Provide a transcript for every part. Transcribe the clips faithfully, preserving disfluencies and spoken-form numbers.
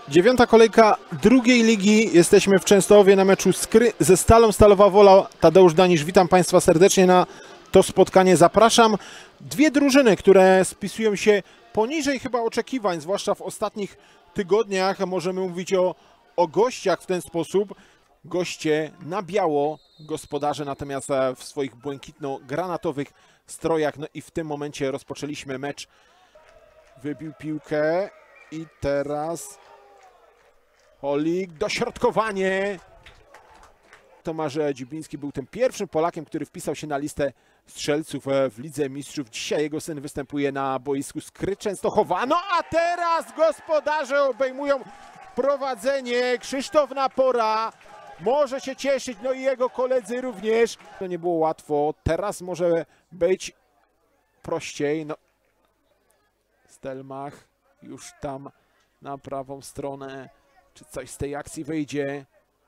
Dziewiąta kolejka drugiej ligi. Jesteśmy w Częstochowie na meczu Skry ze Stalą. Stalowa Wola. Tadeusz Danisz, witam Państwa serdecznie na to spotkanie. Zapraszam. Dwie drużyny, które spisują się poniżej chyba oczekiwań, zwłaszcza w ostatnich tygodniach. Możemy mówić o, o gościach w ten sposób. Goście na biało, gospodarze natomiast w swoich błękitno-granatowych strojach. No i w tym momencie rozpoczęliśmy mecz. Wybił piłkę i teraz Holik, dośrodkowanie. Tomasz Dziubiński był tym pierwszym Polakiem, który wpisał się na listę strzelców w Lidze Mistrzów. Dzisiaj jego syn występuje na boisku Skry Częstochowa. No a teraz gospodarze obejmują prowadzenie. Krzysztof Napora może się cieszyć, no i jego koledzy również. To nie było łatwo, teraz może być prościej. No. Stelmach już tam na prawą stronę. Czy coś z tej akcji wyjdzie?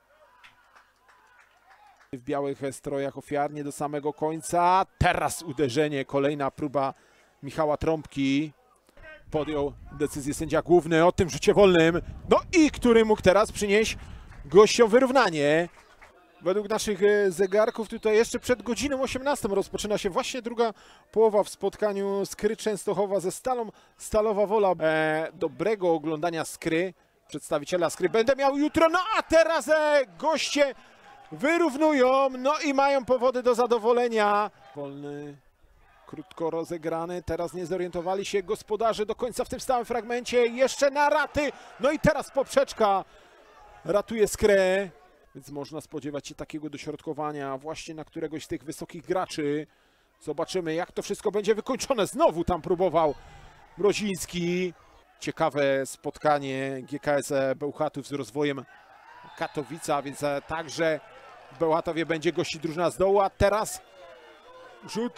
W białych strojach ofiarnie do samego końca. Teraz uderzenie, kolejna próba Michała Trąbki. Podjął decyzję sędzia główny o tym rzucie wolnym. No i który mógł teraz przynieść gościom wyrównanie. Według naszych zegarków tutaj jeszcze przed godziną osiemnastą rozpoczyna się właśnie druga połowa w spotkaniu Skry Częstochowa ze Stalą. Stalowa Wola. E, dobrego oglądania Skry. Przedstawiciela Skry będę miał jutro. No a teraz e, goście wyrównują. No i mają powody do zadowolenia. Wolny, krótko rozegrany. Teraz nie zorientowali się gospodarze do końca w tym stałym fragmencie. Jeszcze na raty. No i teraz poprzeczka ratuje Skrę. Więc można spodziewać się takiego dośrodkowania właśnie na któregoś z tych wysokich graczy. Zobaczymy, jak to wszystko będzie wykończone. Znowu tam próbował Mroziński. Ciekawe spotkanie G K S Bełchatów z Rozwojem Katowica, więc także w Bełchatowie będzie gości drużyna z dołu. A teraz rzut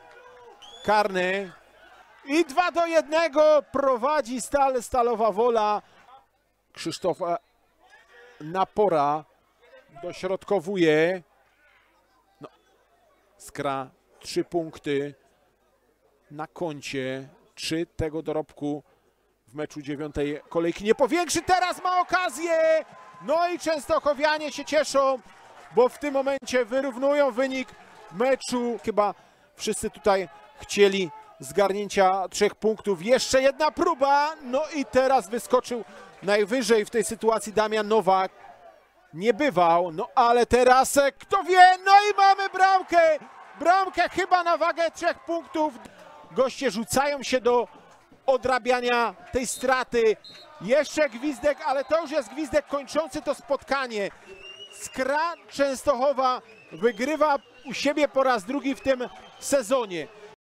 karny. I dwa do jednego prowadzi Stal, Stalowa Wola. Krzysztof Napora dośrodkowuje. No, Skra trzy punkty na koncie. Trzy tego dorobku w meczu dziewiątej kolejki nie powiększy. Teraz ma okazję. No i częstochowianie się cieszą, bo w tym momencie wyrównują wynik meczu. Chyba wszyscy tutaj chcieli zgarnięcia trzech punktów. Jeszcze jedna próba. No i teraz wyskoczył najwyżej w tej sytuacji Damian Nowak. Nie bywał, no ale teraz kto wie, no i mamy bramkę. Bramkę chyba na wagę trzech punktów. Goście rzucają się do odrabiania tej straty. Jeszcze gwizdek, ale to już jest gwizdek kończący to spotkanie. Skra Częstochowa wygrywa u siebie po raz drugi w tym sezonie.